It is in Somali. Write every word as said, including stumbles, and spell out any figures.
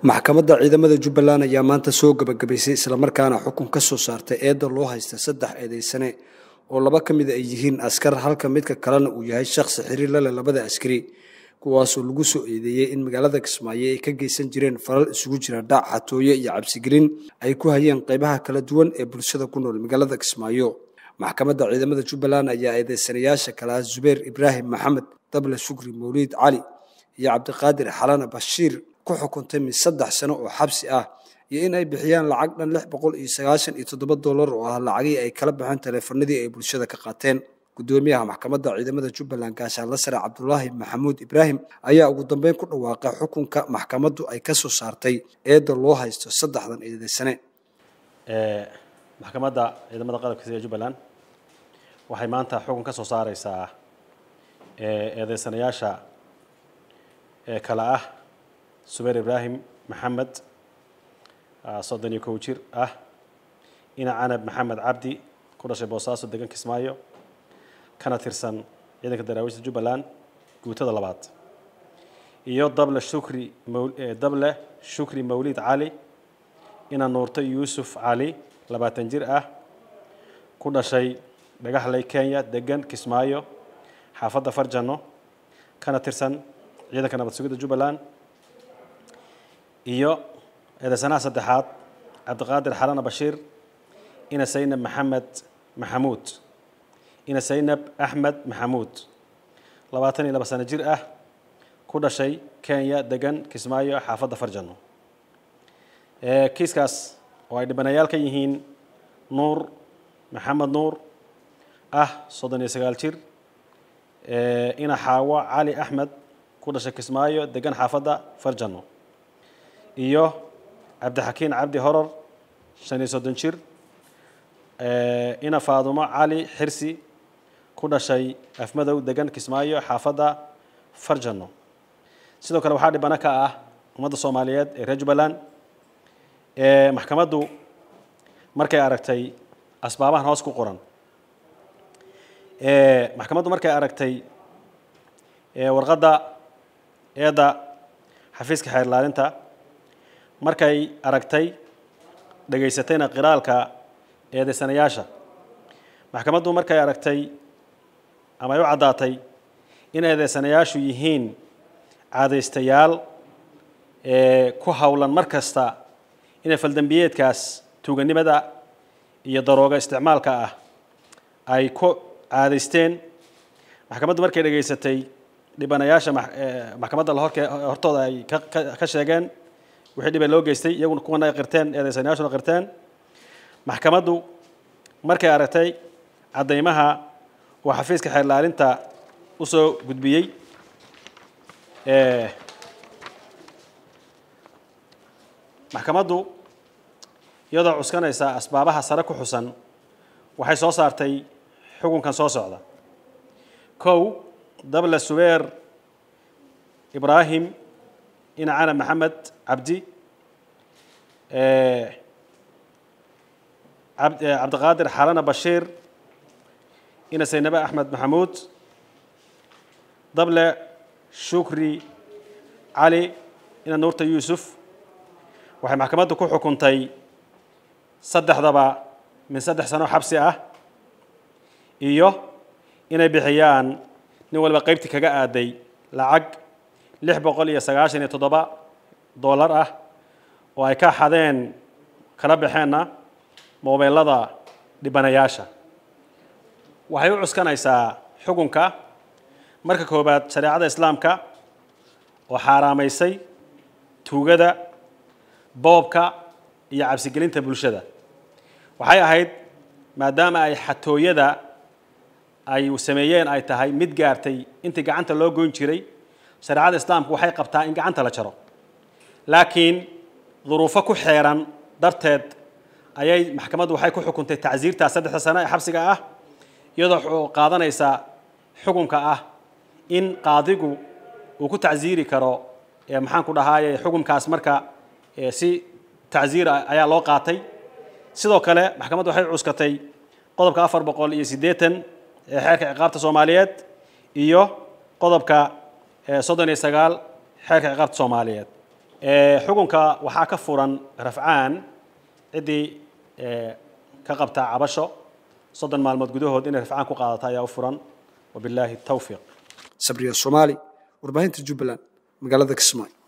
maxkamadda ciidamada Jubbaland ayaa maanta soo gabagabaysay isla markaana xukun ka soo saartay eedo loo haysta saddex eedeysane oo laba ka mid ah ay yihiin askar halka midka kalena uu yahay shakhsi xiriir la leh labada askari kuwaas oo lagu soo eedeeyay in magaalada Kismaayo ay ka geysan jireen falal isugu jira dhac xatooyo iyo cabsi gelin ay ku hayeen qaybaha kala duwan ee bulshada ku nool magaalada Kismaayo. maxkamadda ciidamada Jubbaland ayaa eedeysanayaasha kala Zubeer Ibrahim Maxamed, Dable Shukri Mawlid Cali iyo Cabdiqaadir Xalana Bashiir ku xukuntay mid saddex sano oo xabsi ah iyo in ay bixiyaan lacag dhan lix boqol iyo sagaashan iyo toddoba dollar oo ah lacagii ay kala baxeen taleefanadii ay bulshada ka qaateen. gudoomiyaha maxkamadda ciidamada Jubbaland Gaashaanle Sare Cabdullaahi Maxamuud Ibraahim ayaa ugu dambeyn ku dhawaaqay xukunka maxkamaddu ay ka soo saartay eedo loo haysto saddexdan eedeysane. ee maxkamadda ciidamada qalabka sida Jubbaland waxay maanta xukun ka soo saaraysaa ee eedeysanayaasha ee kala ah Zubeer Ibrahim Maxamed soddon iyo kow jir ah, ina Canab Maxamed Cabdi ku dhashay Boosaaso degan Kismaayo kana tirsan ciidanka daraawiishta Jubbaland guutada labaad, iyo Dable Shukri Dable Shukri Mawlid Cali ina Nuurta Yuusuf Cali labaatan jir ah ku dhashay Dhagaxley Kenya degan Kismaayo xaafadda Farjano kana tirsan ciidanka nabad sugidda Jubbaland, iyo eedeysanaha saddexaad Cabdiqaadir Xalana Bashiir ina Saynab Maxamed Maxamuud ina Saynab Axmed Maxamuud labaatan iyo laba sano jir ah ku dhashay Kenya degan Kismaayo xaafadda Farjano. ee kiiskaas oo ay dhibanayaal ka yihiin Nuur Maxamed Nuur ah soddon iyo sagaal jir, ee ina Xaawa Cali Axmed ku dhashay Kismaayo degan xaafadda Farjano, iyo Cabdixakiin Cabdi Horar shan iyo soddon jir, ee ina Faadumo Cali Xirsi ku dhashay Afmadow degan Kismaayo xaafadda Farjano. sidoo kale waxaa dhibana ka ah ummadda Soomaaliyeed ee reer Jubbaland. ee maxkamaddu markay aragtay asbaabahan hoos ku qoran ee maxkamaddu markay aragtay ee warqadda eeda xafiiska xeer ilaalinta, markay aragtay dhageysatayna qiraalka eedeysanayaasha, maxkamaddu markay aragtay ama ay u caddaatay in eedeysanayaashu yihiin caadaystayaal ee ku hawlan mar kasta inay faldambiyeedkaas tuuganimada iyo darooga isticmaalka ah ay ku caadaysteen, maxkamaddu markay dhageysatay dhibanayaasha maxkamadda hortooda ay ka sheegeen wixii dhibay loo geystay, iyaguna kuwana ay qirteen, eedeysanayaashuna qirteen, maxkamaddu markay aragtay caddaymaha uu xafiiska xeer ilaalinta u soo gudbiyey ee maxkamaddu iyadoo cuskanaysa asbaabaha sare ku xusan waxay soo saartay xukunkan soo socda. kow Dable Zubeer Ibrahim ina Canab Maxamed Cabdi, ee Cabdiqaadir Xalana Bashiir ina Saynab Axmed Maxamuud, Dable Shukri Cali ina Nuurta Yuusuf. waxay maxkamaddu ku xukuntay saddexdaba min saddex sano xabsi ah iyo inay bixiyaan nin walba qaybtii kaga aaday lacag lix boqol iyo sagaashan iyo toddoba dollar ah oo ay ka xadeen kala baxeenna moobeelada dhibanayaasha. waxay u cuskanaysaa xukunka marka koobaad shareecada islaamka oo xaaraamaysay tuugada, boobka iyo cabsigelinta bulshada. waxay ahayd maadaama ay xatooyada ay sameeyeen ay tahay mid gaartay intii gacanta loo goyn jiray, shareecada islaamku waxay qabtaa in gacanta la jaro, laakiin duruufo ku xeeran darteed ayay maxkamaddu waxay ku xukuntay tacsiirta saddexda sano ee xabsiga ah, iyadoo qaadanaysa xukunka ah in qaadigu uu ku tacsiiri karo ee maxaan ku dhahaayay xukunkaas marka si tacsiir ayaa loo qaatay. sidoo kale maxkamaddu waxay cuskatay qodobka afar boqol iyo siddeetan ee xeerka ciqaabta Soomaaliyeed iyo qodobka soddon iyo sagaal xeerka ciqaabta Soomaaliyeed xukunka waxaa ka furan rafcaan ciddii ka qabta cabasho soddon maalmood gudahood inay rafcaan ku qaadato ayaa u furan wabilaahi tawfiiq sabriya soomaali warbaahinta jubbaland magaalada kismaayo